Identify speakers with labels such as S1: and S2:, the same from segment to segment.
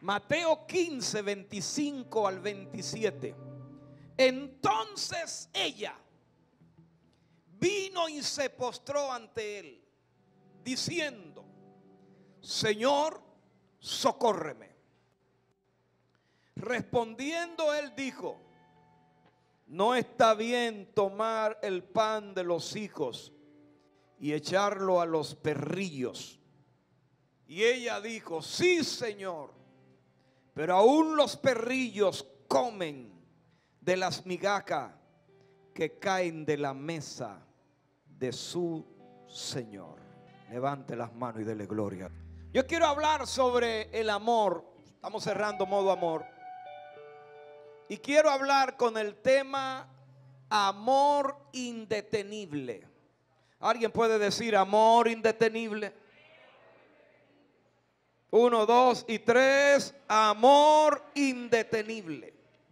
S1: Mateo 15, 25 al 27. Entonces ella vino y se postró ante él, diciendo: Señor, socórreme. Respondiendo él dijo: no está bien tomar el pan de los hijos y echarlo a los perrillos. Y ella dijo: sí, Señor, pero aún los perrillos comen de las migajas que caen de la mesa de su Señor. Levante las manos y dele gloria. Yo quiero hablar sobre el amor. Estamos cerrando modo amor. Y quiero hablar con el tema amor indetenible. ¿Alguien puede decir amor indetenible? 1, 2 y 3. Amor indetenible.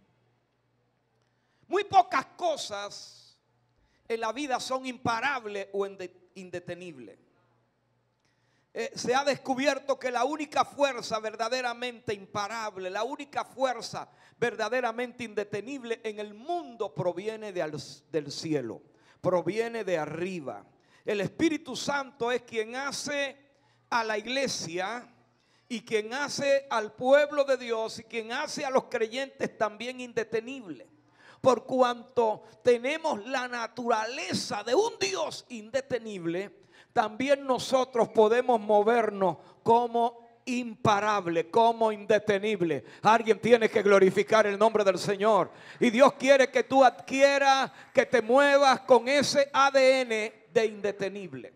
S1: Muy pocas cosas en la vida son imparables o indetenibles. Se ha descubierto que la única fuerza verdaderamente imparable, la única fuerza verdaderamente indetenible en el mundo proviene del cielo, proviene de arriba. El Espíritu Santo es quien hace a la iglesia y quien hace al pueblo de Dios y quien hace a los creyentes también indetenibles. Por cuanto tenemos la naturaleza de un Dios indetenible, también nosotros podemos movernos como imparable, como indetenible. Alguien tiene que glorificar el nombre del Señor. Y Dios quiere que tú adquieras, que te muevas con ese ADN de indetenible.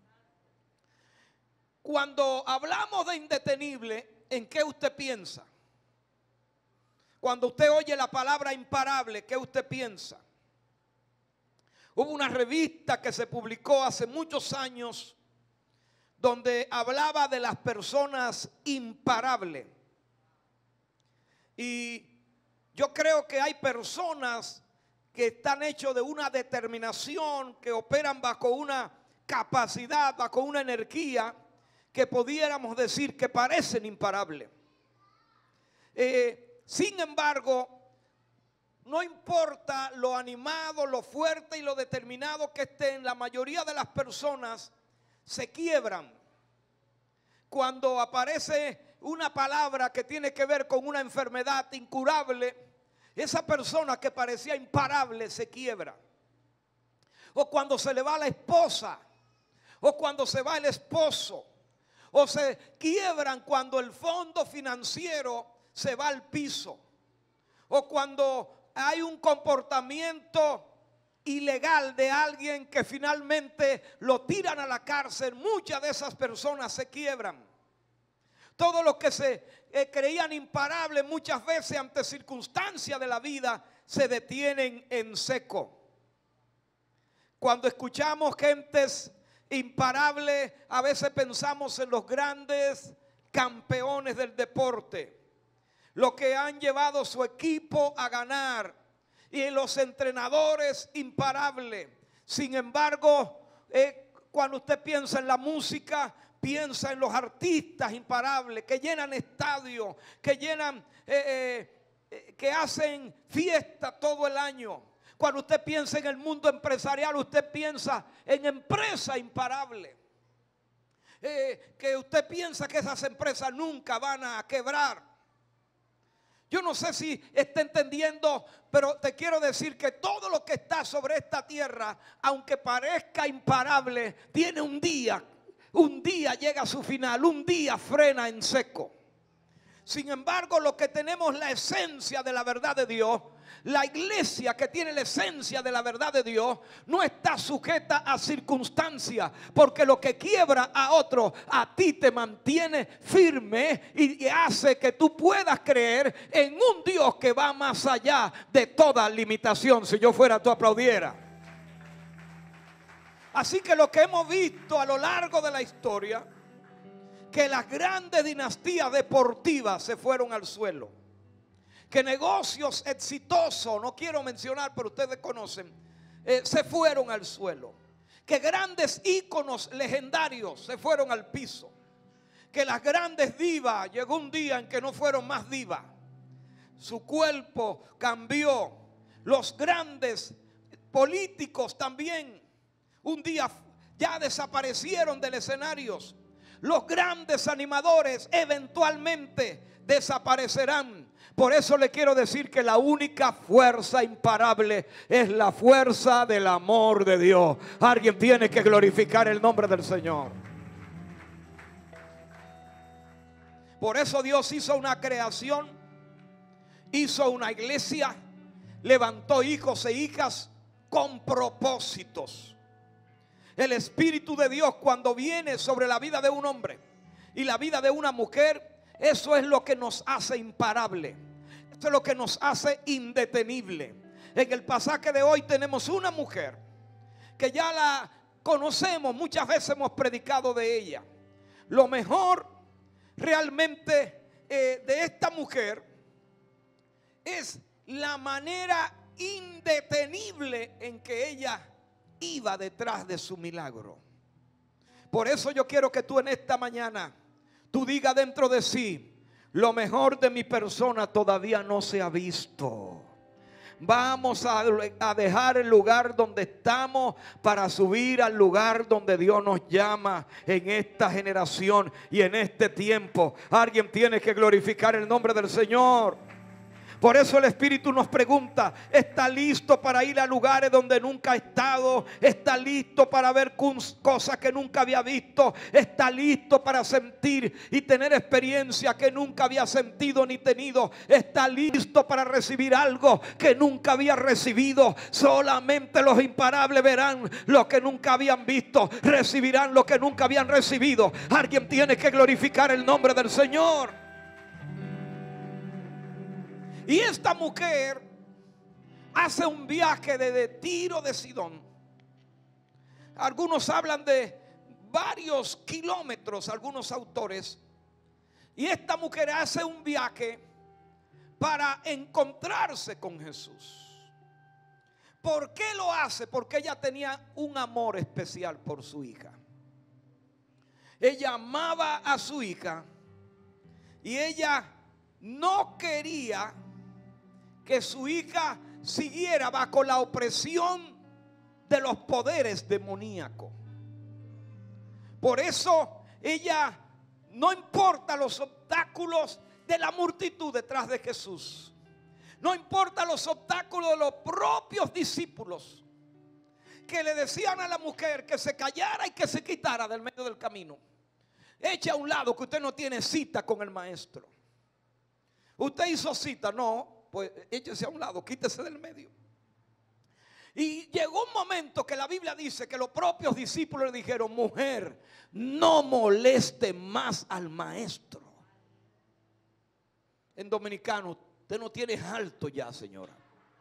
S1: Cuando hablamos de indetenible, ¿en qué usted piensa? Cuando usted oye la palabra imparable, ¿qué usted piensa? Hubo una revista que se publicó hace muchos años donde hablaba de las personas imparables. Y yo creo que hay personas que están hechos de una determinación, que operan bajo una capacidad, bajo una energía que pudiéramos decir que parecen imparables. Sin embargo, no importa lo animado, lo fuerte y lo determinado que estén, la mayoría de las personas se quiebran cuando aparece una palabra que tiene que ver con una enfermedad incurable. Esa persona que parecía imparable se quiebra. O cuando se le va la esposa, o cuando se va el esposo, o se quiebran cuando el fondo financiero se va al piso, o cuando hay un comportamiento ilegal de alguien que finalmente lo tiran a la cárcel. Muchas de esas personas se quiebran. Todos los que se creían imparables muchas veces ante circunstancias de la vida se detienen en seco. Cuando escuchamos gentes imparables, a veces pensamos en los grandes campeones del deporte, los que han llevado su equipo a ganar, y en los entrenadores imparables. Sin embargo, cuando usted piensa en la música, piensa en los artistas imparables que llenan estadios, que llenan, que hacen fiesta todo el año. Cuando usted piensa en el mundo empresarial, usted piensa en empresas imparables. Que usted piensa que esas empresas nunca van a quebrar. Yo no sé si está entendiendo, pero te quiero decir que todo lo que está sobre esta tierra, aunque parezca imparable, tiene un día llega a su final, un día frena en seco. Sin embargo, lo que tenemos la esencia de la verdad de Dios, la iglesia que tiene la esencia de la verdad de Dios, no está sujeta a circunstancias, porque lo que quiebra a otro, a ti te mantiene firme y hace que tú puedas creer en un Dios que va más allá de toda limitación. Si yo fuera, tú aplaudiera. Así que lo que hemos visto a lo largo de la historia, que las grandes dinastías deportivas se fueron al suelo, que negocios exitosos, no quiero mencionar, pero ustedes conocen, se fueron al suelo, que grandes íconos legendarios se fueron al piso, que las grandes divas, llegó un día en que no fueron más divas. Su cuerpo cambió. Los grandes políticos también un día ya desaparecieron del escenario. Los grandes animadores eventualmente desaparecerán. Por eso le quiero decir que la única fuerza imparable es la fuerza del amor de Dios. Alguien tiene que glorificar el nombre del Señor. Por eso Dios hizo una creación, hizo una iglesia, levantó hijos e hijas con propósitos. El Espíritu de Dios, cuando viene sobre la vida de un hombre y la vida de una mujer, eso es lo que nos hace imparable. Eso es lo que nos hace indetenible. En el pasaje de hoy tenemos una mujer que ya la conocemos, muchas veces hemos predicado de ella. Lo mejor realmente de esta mujer es la manera indetenible en que ella iba detrás de su milagro. Por eso yo quiero que tú en esta mañana, tú digas dentro de sí: lo mejor de mi persona todavía no se ha visto. Vamos a dejar el lugar donde estamos para subir al lugar donde Dios nos llama en esta generación y en este tiempo. Alguien tiene que glorificar el nombre del Señor. Por eso el Espíritu nos pregunta: ¿está listo para ir a lugares donde nunca ha estado? ¿Está listo para ver cosas que nunca había visto? ¿Está listo para sentir y tener experiencia que nunca había sentido ni tenido? ¿Está listo para recibir algo que nunca había recibido? Solamente los imparables verán lo que nunca habían visto, recibirán lo que nunca habían recibido. Alguien tiene que glorificar el nombre del Señor. Y esta mujer hace un viaje desde Tiro de Sidón. Algunos hablan de varios kilómetros, algunos autores. Y esta mujer hace un viaje para encontrarse con Jesús. ¿Por qué lo hace? Porque ella tenía un amor especial por su hija. Ella amaba a su hija y ella no quería que su hija siguiera bajo la opresión de los poderes demoníacos. Por eso ella, no importa los obstáculos de la multitud detrás de Jesús, no importa los obstáculos de los propios discípulos que le decían a la mujer que se callara y que se quitara del medio del camino. Eche a un lado que usted no tiene cita con el maestro. Usted hizo cita, no. Pues échese a un lado, quítese del medio. Y llegó un momento que la Biblia dice que los propios discípulos le dijeron: mujer, no moleste más al maestro. En dominicano, usted no tiene alto ya, señora.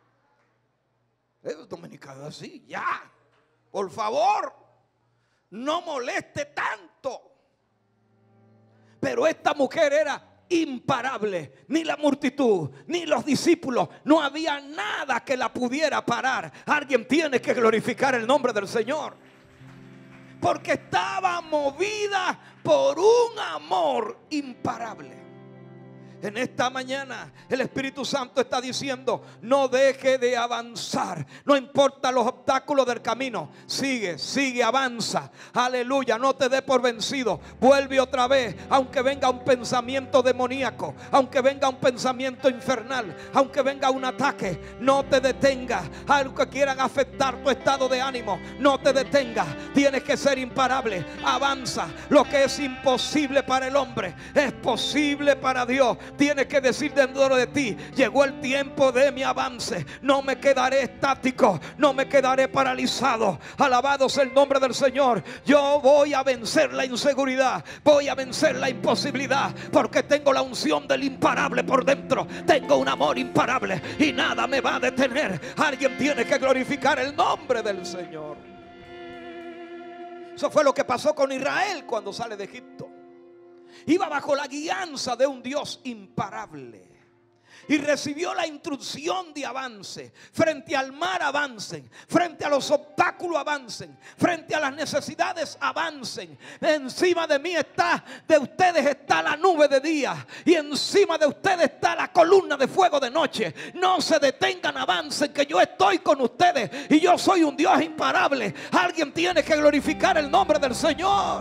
S1: Es dominicano así, ya. Por favor, no moleste tanto. Pero esta mujer era imparable. Ni la multitud, ni los discípulos, no había nada que la pudiera parar. Alguien tiene que glorificar el nombre del Señor, porque estaba movida por un amor imparable. En esta mañana el Espíritu Santo está diciendo: no deje de avanzar. No importa los obstáculos del camino. Sigue, sigue, avanza. Aleluya, no te dé por vencido. Vuelve otra vez. Aunque venga un pensamiento demoníaco, aunque venga un pensamiento infernal, aunque venga un ataque, no te detengas. Algo que quieran afectar tu estado de ánimo, no te detengas. Tienes que ser imparable. Avanza. Lo que es imposible para el hombre es posible para Dios. Tienes que decir dentro de ti: llegó el tiempo de mi avance. No me quedaré estático, no me quedaré paralizado. Alabado sea el nombre del Señor. Yo voy a vencer la inseguridad, voy a vencer la imposibilidad, porque tengo la unción del imparable por dentro. Tengo un amor imparable y nada me va a detener. Alguien tiene que glorificar el nombre del Señor. Eso fue lo que pasó con Israel cuando sale de Egipto. Iba bajo la guianza de un Dios imparable. y recibió la instrucción de avance. Frente al mar avancen, frente a los obstáculos avancen, frente a las necesidades avancen. Encima de mí está, de ustedes está la nube de día, y encima de ustedes está la columna de fuego de noche. No se detengan, avancen, que yo estoy con ustedes y yo soy un Dios imparable. Alguien tiene que glorificar el nombre del Señor.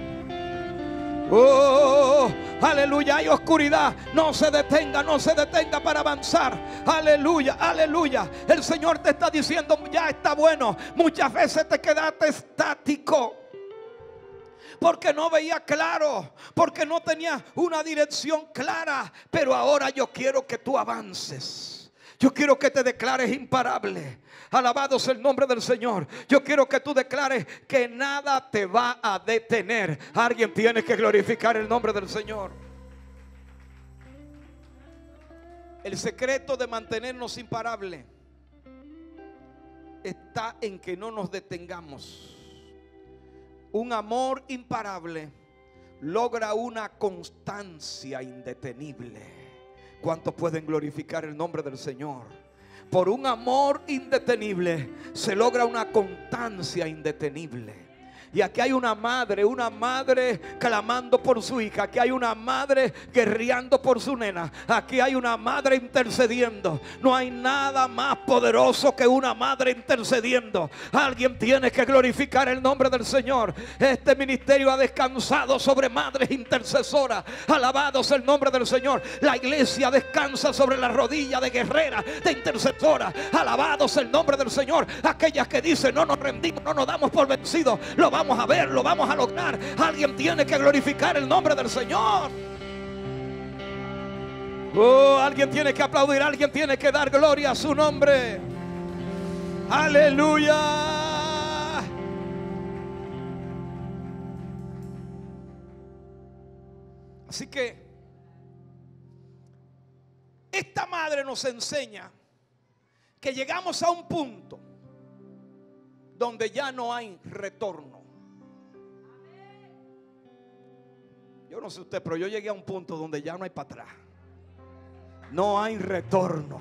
S1: Oh, aleluya. Hay oscuridad, no se detenga, no se detenga para avanzar. Aleluya, aleluya. El Señor te está diciendo, ya está bueno. Muchas veces te quedaste estático porque no veía claro, porque no tenía una dirección clara. Pero ahora yo quiero que tú avances. Yo quiero que te declares imparable. Alabado sea el nombre del Señor. Yo quiero que tú declares que nada te va a detener. Alguien tiene que glorificar el nombre del Señor. El secreto de mantenernos imparables está en que no nos detengamos. Un amor imparable logra una constancia indetenible. ¿Cuántos pueden glorificar el nombre del Señor? Por un amor indetenible se logra una constancia indetenible. Y aquí hay una madre clamando por su hija. Aquí hay una madre guerreando por su nena. Aquí hay una madre intercediendo. No hay nada más poderoso que una madre intercediendo. Alguien tiene que glorificar el nombre del Señor. Este ministerio ha descansado sobre madres intercesoras. Alabado sea el nombre del Señor. La iglesia descansa sobre la rodilla de guerreras, de intercesoras. Alabado sea el nombre del Señor. Aquellas que dicen, no nos rendimos, no nos damos por vencidos. Lo vamos a ver, lo vamos a lograr. Alguien tiene que glorificar el nombre del Señor. Oh, alguien tiene que aplaudir, alguien tiene que dar gloria a su nombre. Aleluya. Así que esta madre nos enseña que llegamos a un punto donde ya no hay retorno. Yo no sé usted, pero yo llegué a un punto donde ya no hay para atrás. No hay retorno.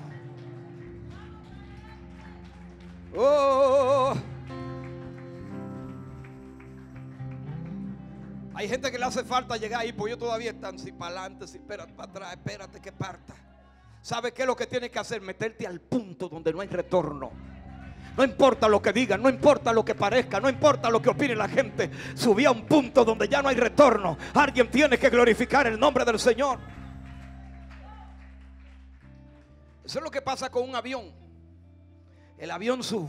S1: Oh. Hay gente que le hace falta llegar ahí, pues yo todavía están si para adelante, si espérate para atrás, espérate que parta. ¿Sabe qué es lo que tienes que hacer? Meterte al punto donde no hay retorno. No importa lo que digan, no importa lo que parezca, no importa lo que opine la gente. Subí a un punto donde ya no hay retorno. Alguien tiene que glorificar el nombre del Señor. Eso es lo que pasa con un avión. El avión sube.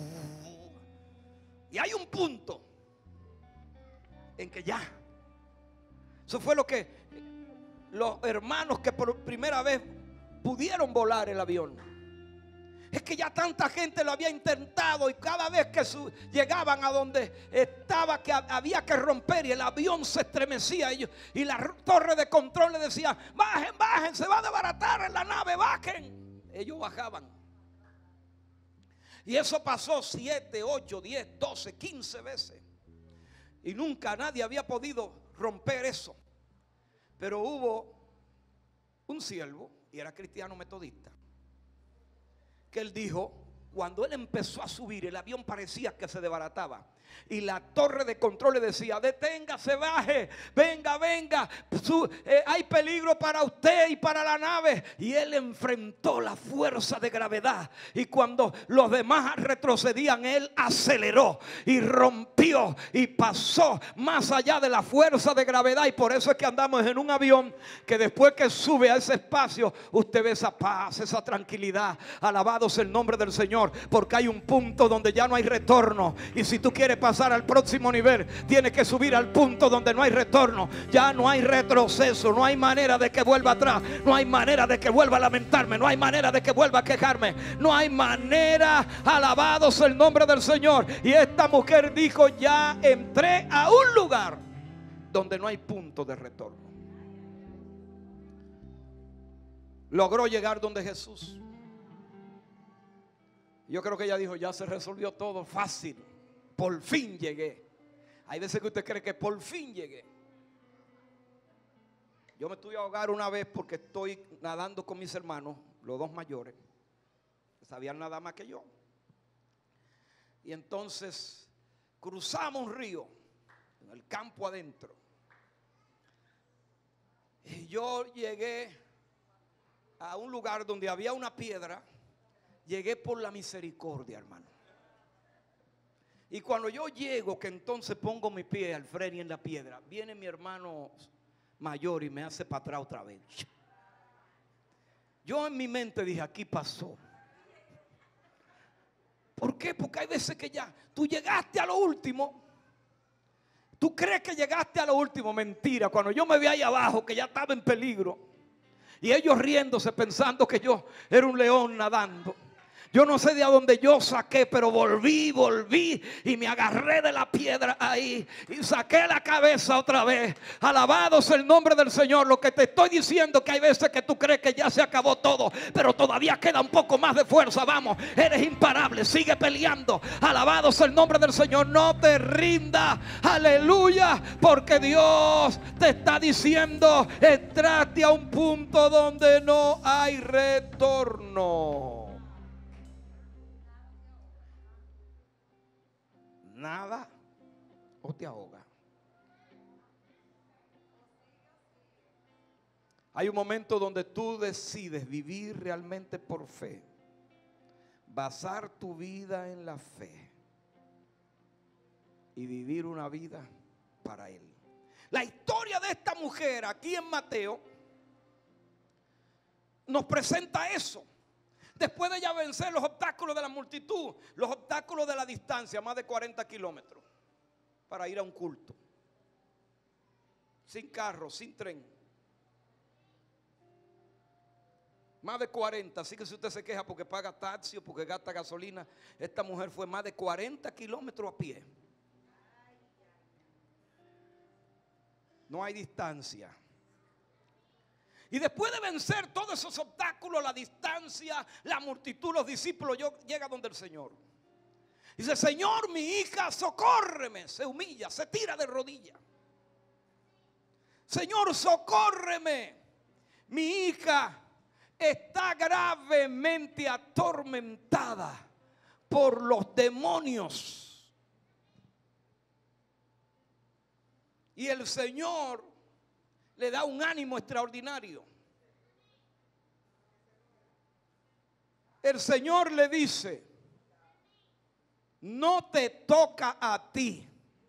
S1: Y hay un punto en que ya. Eso fue lo que los hermanos que por primera vez pudieron volar el avión. Es que ya tanta gente lo había intentado y cada vez que llegaban a donde estaba que había que romper y el avión se estremecía y la torre de control le decía, bajen, bajen, se va a desbaratar en la nave, bajen. Ellos bajaban. Y eso pasó 7, 8, 10, 12, 15 veces. Y nunca nadie había podido romper eso. Pero hubo un siervo, y era cristiano metodista, que él dijo, cuando él empezó a subir, el avión parecía que se desbarataba. Y la torre de control le decía, deténgase, baje, venga, venga, hay peligro para usted y para la nave. Y él enfrentó la fuerza de gravedad. Y cuando los demás retrocedían, él aceleró y rompió y pasó más allá de la fuerza de gravedad. Y por eso es que andamos en un avión que después que sube a ese espacio, usted ve esa paz, esa tranquilidad. Alabado sea el nombre del Señor, porque hay un punto donde ya no hay retorno. Y si tú quieres pasar al próximo nivel, tienes que subir al punto donde no hay retorno. Ya no hay retroceso, no hay manera de que vuelva atrás, no hay manera de que vuelva a lamentarme, no hay manera de que vuelva a quejarme, no hay manera. Alabado sea el nombre del Señor. Y esta mujer dijo, ya entré a un lugar donde no hay punto de retorno. Logró llegar donde Jesús. Yo creo que ella dijo, ya se resolvió todo fácil. Por fin llegué. Hay veces que usted cree que por fin llegué. Yo me estuve a ahogar una vez porque estoy nadando con mis hermanos, los dos mayores, que sabían nada más que yo. Y entonces cruzamos un río en el campo adentro. Y yo llegué a un lugar donde había una piedra. Llegué por la misericordia, hermano. Y cuando yo llego, que entonces pongo mi pie al frente en la piedra, viene mi hermano mayor y me hace para atrás otra vez. Yo en mi mente dije, aquí pasó. ¿Por qué? Porque hay veces que ya tú llegaste a lo último. Tú crees que llegaste a lo último. Mentira. Cuando yo me vi ahí abajo, que ya estaba en peligro, y ellos riéndose pensando que yo era un león nadando. Yo no sé de a dónde yo saqué, pero volví y me agarré de la piedra ahí y saqué la cabeza otra vez. Alabado sea el nombre del Señor. Lo que te estoy diciendo es que hay veces que tú crees que ya se acabó todo, pero todavía queda un poco más de fuerza. Vamos, eres imparable, sigue peleando. Alabado sea el nombre del Señor. No te rindas, aleluya, porque Dios te está diciendo: entraste a un punto donde no hay retorno. Nada o te ahoga. Hay un momento donde tú decides vivir realmente por fe, basar tu vida en la fe y vivir una vida para Él. La historia de esta mujer aquí en Mateo nos presenta eso. Después de ella vencer los obstáculos de la multitud, los obstáculos de la distancia, más de 40 kilómetros, para ir a un culto. Sin carro, sin tren. Más de 40, así que si usted se queja porque paga taxi o porque gasta gasolina, esta mujer fue más de 40 kilómetros a pie. No hay distancia. Y después de vencer todos esos obstáculos, la distancia, la multitud, los discípulos, llega donde el Señor. Dice: Señor, mi hija, socórreme. Se humilla, se tira de rodillas. Señor, socórreme. Mi hija está gravemente atormentada por los demonios. Y el Señor le da un ánimo extraordinario. El Señor le dice: no te toca a ti.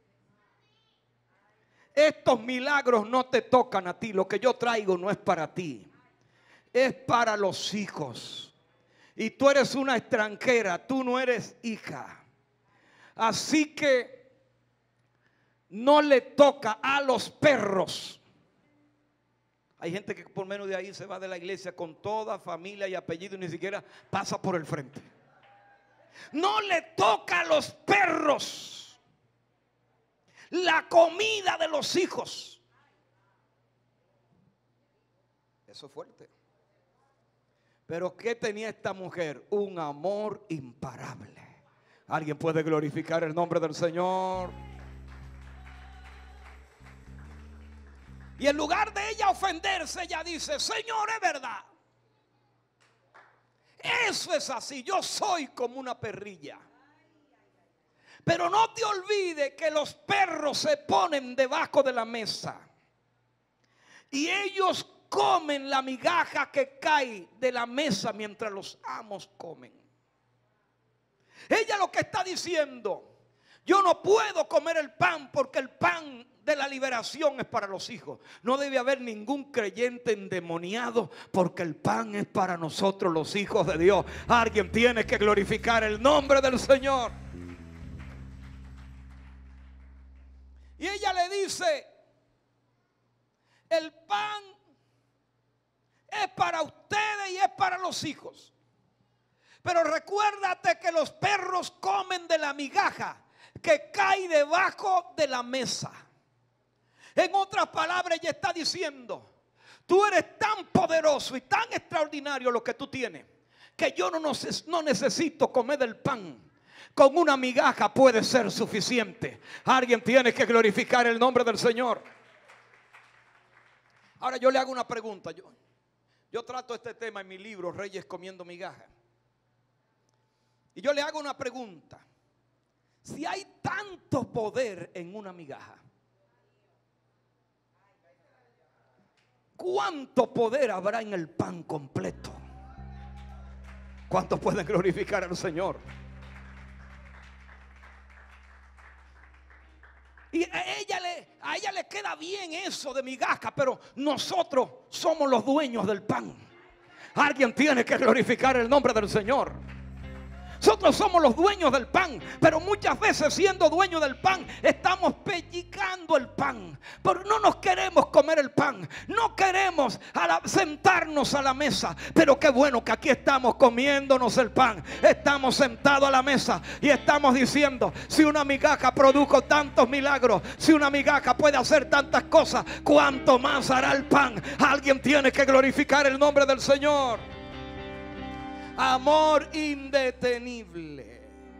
S1: Estos milagros no te tocan a ti. Lo que yo traigo no es para ti, es para los hijos. Y tú eres una extranjera, tú no eres hija. Así que no le toca a los perros. Hay gente que por menos de ahí se va de la iglesia con toda familia y apellido y ni siquiera pasa por el frente. No le toca a los perros la comida de los hijos. Eso es fuerte. Pero ¿qué tenía esta mujer? Un amor imparable. ¿Alguien puede glorificar el nombre del Señor? Y en lugar de ella ofenderse, ella dice: Señor, es verdad. Eso es así. Yo soy como una perrilla. Pero no te olvides que los perros se ponen debajo de la mesa y ellos comen la migaja que cae de la mesa mientras los amos comen. Ella lo que está diciendo: yo no puedo comer el pan porque el pan de la liberación es para los hijos. No debe haber ningún creyente endemoniado porque el pan es para nosotros los hijos de Dios. Alguien tiene que glorificar el nombre del Señor. Y ella le dice: el pan es para ustedes y es para los hijos. Pero recuérdate que los perros comen de la migaja que cae debajo de la mesa. En otras palabras, ella está diciendo: tú eres tan poderoso y tan extraordinario lo que tú tienes, que yo no necesito comer del pan. Con una migaja puede ser suficiente. Alguien tiene que glorificar el nombre del Señor. Ahora yo le hago una pregunta. Yo trato este tema en mi libro, Reyes comiendo migajas. Y yo le hago una pregunta. Si hay tanto poder en una migaja, ¿cuánto poder habrá en el pan completo? ¿Cuántos pueden glorificar al Señor? Y a ella le queda bien eso de migaja, pero nosotros somos los dueños del pan. Alguien tiene que glorificar el nombre del Señor. Nosotros somos los dueños del pan, pero muchas veces siendo dueños del pan estamos pellizcando el pan, pero no nos queremos comer el pan, no queremos sentarnos a la mesa. Pero qué bueno que aquí estamos comiéndonos el pan, estamos sentados a la mesa y estamos diciendo: si una migaja produjo tantos milagros, si una migaja puede hacer tantas cosas, ¿cuánto más hará el pan? Alguien tiene que glorificar el nombre del Señor. Amor indetenible.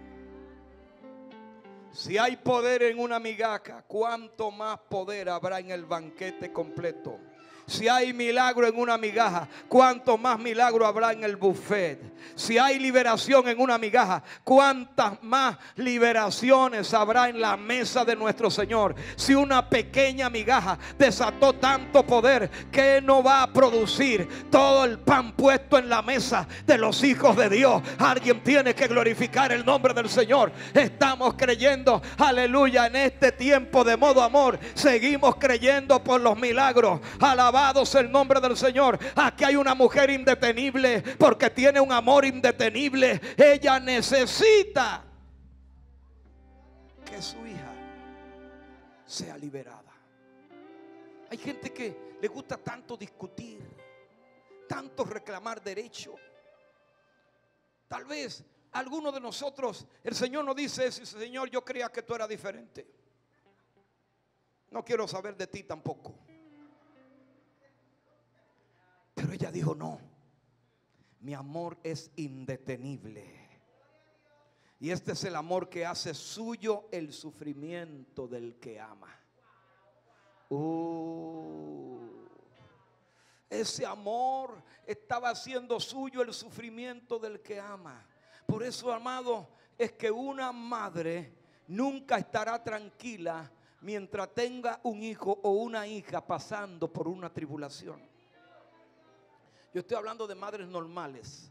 S1: Si hay poder en una migaja, ¿cuánto más poder habrá en el banquete completo? Si hay milagro en una migaja, ¿cuánto más milagro habrá en el buffet? Si hay liberación en una migaja, ¿cuántas más liberaciones habrá en la mesa de nuestro Señor? Si una pequeña migaja desató tanto poder, ¿qué no va a producir todo el pan puesto en la mesa de los hijos de Dios? Alguien tiene que glorificar el nombre del Señor. Estamos creyendo, aleluya, en este tiempo de modo amor. Seguimos creyendo por los milagros. Alabado sea el nombre del Señor. Aquí hay una mujer indetenible porque tiene un amor indetenible. Ella necesita que su hija sea liberada. Hay gente que le gusta tanto discutir, tanto reclamar derecho. Tal vez alguno de nosotros, el Señor nos dice: Señor, yo creía que tú eras diferente, no quiero saber de ti tampoco. Pero ella dijo: no, mi amor es indetenible. Y este es el amor que hace suyo el sufrimiento del que ama. Ese amor estaba haciendo suyo el sufrimiento del que ama. Por eso, amado, es que una madre nunca estará tranquila mientras tenga un hijo o una hija pasando por una tribulación. Yo estoy hablando de madres normales.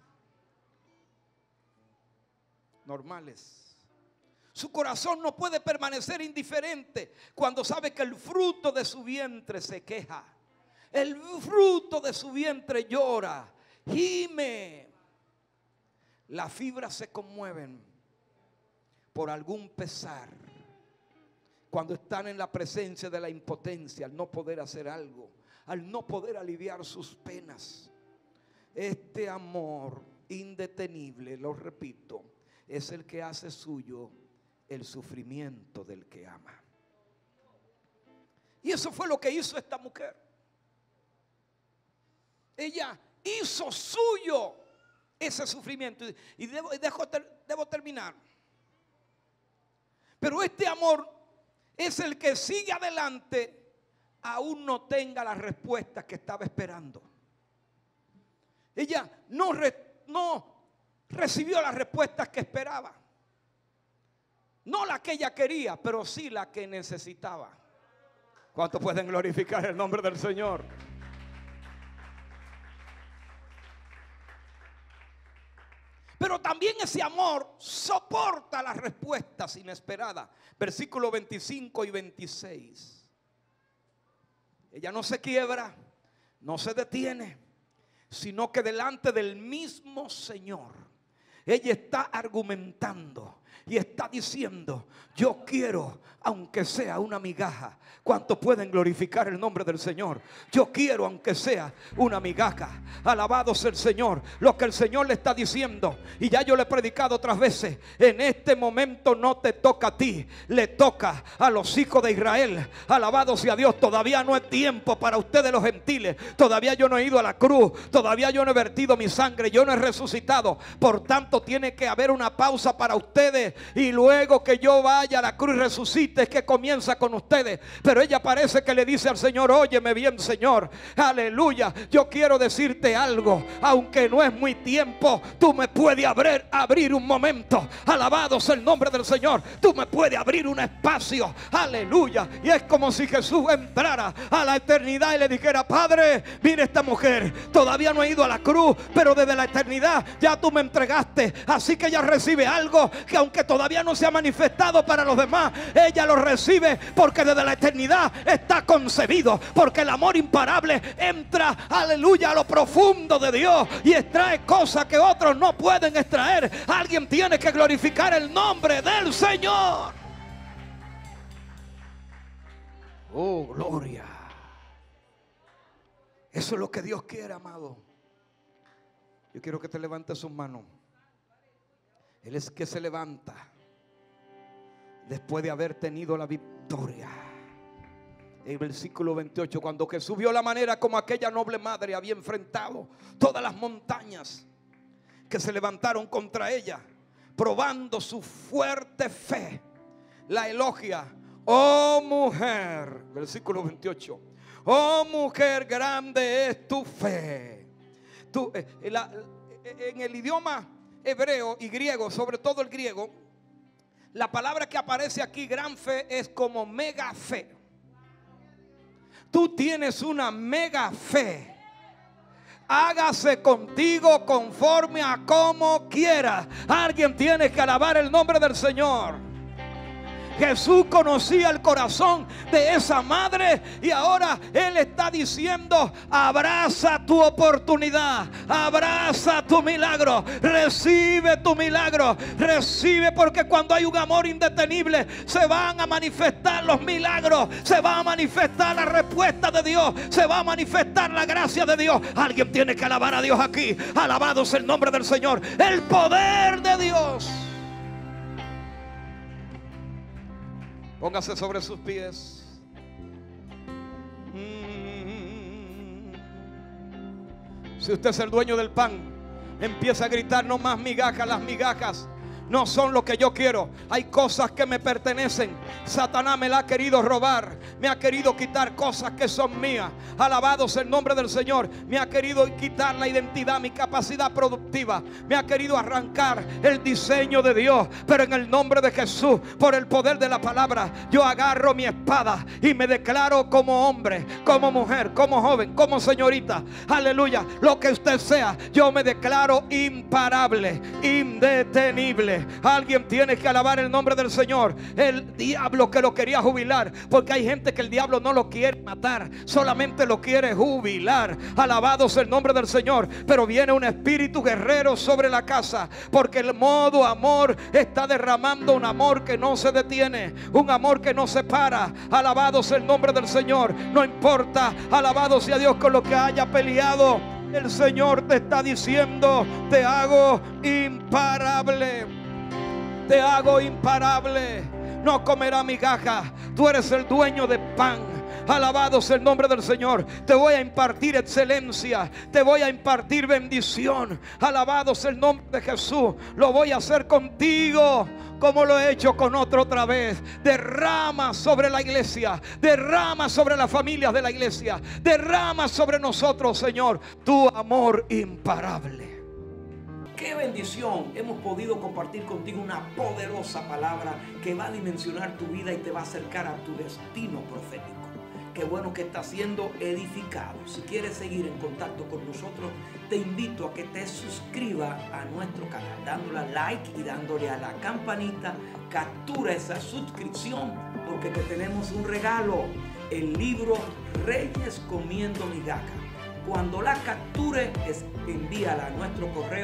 S1: Normales. Su corazón no puede permanecer indiferente cuando sabe que el fruto de su vientre se queja. El fruto de su vientre llora, gime. Las fibras se conmueven por algún pesar cuando están en la presencia de la impotencia, al no poder hacer algo, al no poder aliviar sus penas. Este amor indetenible, lo repito, es el que hace suyo el sufrimiento del que ama. Y eso fue lo que hizo esta mujer. Ella hizo suyo ese sufrimiento. Y debo terminar. Pero este amor es el que sigue adelante, aún no tenga la respuesta que estaba esperando. Ella no recibió las respuestas que esperaba. No la que ella quería, pero sí la que necesitaba. ¿Cuántos pueden glorificar el nombre del Señor? Pero también ese amor soporta las respuestas inesperadas. Versículos 25 y 26. Ella no se quiebra, no se detiene, sino que delante del mismo Señor, ella está argumentando y está diciendo: yo quiero, aunque sea una migaja. ¿Cuántos pueden glorificar el nombre del Señor? Yo quiero, aunque sea una migaja. Alabado sea el Señor. Lo que el Señor le está diciendo, y ya yo le he predicado otras veces: en este momento no te toca a ti, le toca a los hijos de Israel. Alabado sea Dios. Todavía no es tiempo para ustedes los gentiles. Todavía yo no he ido a la cruz. Todavía yo no he vertido mi sangre. Yo no he resucitado. Por tanto, tiene que haber una pausa para ustedes ustedes y luego que yo vaya a la cruz y resucite es que comienza con ustedes. Pero ella parece que le dice al Señor: óyeme bien, Señor, aleluya, yo quiero decirte algo, aunque no es muy tiempo, tú me puedes abrir un momento. Alabado sea el nombre del Señor. Tú me puedes abrir un espacio, aleluya. Y es como si Jesús entrara a la eternidad y le dijera: Padre, mira, esta mujer todavía no ha ido a la cruz, pero desde la eternidad ya tú me entregaste, así que ella recibe algo que aunque todavía no se ha manifestado para los demás, ella lo recibe porque desde la eternidad está concebido, porque el amor imparable entra, aleluya, a lo profundo de Dios y extrae cosas que otros no pueden extraer. Alguien tiene que glorificar el nombre del Señor. Oh, gloria. Eso es lo que Dios quiere, amado. Yo quiero que te levantes sus manos. Él es que se levanta después de haber tenido la victoria. En el versículo 28, cuando Jesús vio la manera como aquella noble madre había enfrentado todas las montañas que se levantaron contra ella, probando su fuerte fe, la elogia. Oh mujer, versículo 28. Oh mujer, grande es tu fe. En el idioma hebreo y griego, sobre todo el griego, la palabra que aparece aquí, gran fe, es como mega fe. Tú tienes una mega fe. Hágase contigo conforme a como quieras. Alguien tiene que alabar el nombre del Señor. Jesús conocía el corazón de esa madre y ahora Él está diciendo: abraza tu oportunidad, abraza tu milagro, recibe tu milagro, recibe, porque cuando hay un amor indetenible se van a manifestar los milagros, se va a manifestar la respuesta de Dios, se va a manifestar la gracia de Dios. Alguien tiene que alabar a Dios aquí. Alabado sea el nombre del Señor. El poder de Dios. Póngase sobre sus pies. Si usted es el dueño del pan, empieza a gritar: no más migajas. Las migajas no son lo que yo quiero. Hay cosas que me pertenecen. Satanás me la ha querido robar. Me ha querido quitar cosas que son mías. Alabado sea el nombre del Señor. Me ha querido quitar la identidad, mi capacidad productiva. Me ha querido arrancar el diseño de Dios. Pero en el nombre de Jesús, por el poder de la palabra, yo agarro mi espada y me declaro como hombre, como mujer, como joven, como señorita. Aleluya. Lo que usted sea, yo me declaro imparable, indetenible. Alguien tiene que alabar el nombre del Señor. El diablo que lo quería jubilar, porque hay gente que el diablo no lo quiere matar, solamente lo quiere jubilar. Alabado sea el nombre del Señor. Pero viene un espíritu guerrero sobre la casa, porque el modo amor está derramando un amor que no se detiene, un amor que no se para. Alabado sea el nombre del Señor. No importa, alabado sea Dios, con lo que haya peleado, el Señor te está diciendo: te hago imparable. Te hago imparable. No comerá migajas. Tú eres el dueño de pan. Alabado sea el nombre del Señor. Te voy a impartir excelencia. Te voy a impartir bendición. Alabado sea el nombre de Jesús. Lo voy a hacer contigo como lo he hecho con otro otra vez. Derrama sobre la iglesia. Derrama sobre las familias de la iglesia. Derrama sobre nosotros, Señor, tu amor imparable. Qué bendición. Hemos podido compartir contigo una poderosa palabra que va a dimensionar tu vida y te va a acercar a tu destino profético. Qué bueno que estás siendo edificado. Si quieres seguir en contacto con nosotros, te invito a que te suscribas a nuestro canal, dándole a like y dándole a la campanita. Captura esa suscripción, porque te tenemos un regalo: el libro Reyes Comiendo Migajas. Cuando la capture, envíala a nuestro correo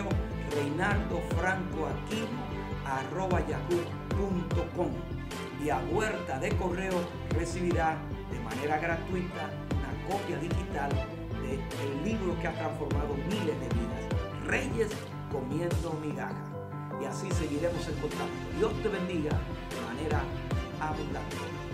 S1: reinaldofrancoaquino@yahoo.com, y a vuelta de correo recibirá de manera gratuita una copia digital del libro que ha transformado miles de vidas, Reyes Comiendo Migajas. Y así seguiremos en contacto. Dios te bendiga de manera abundante.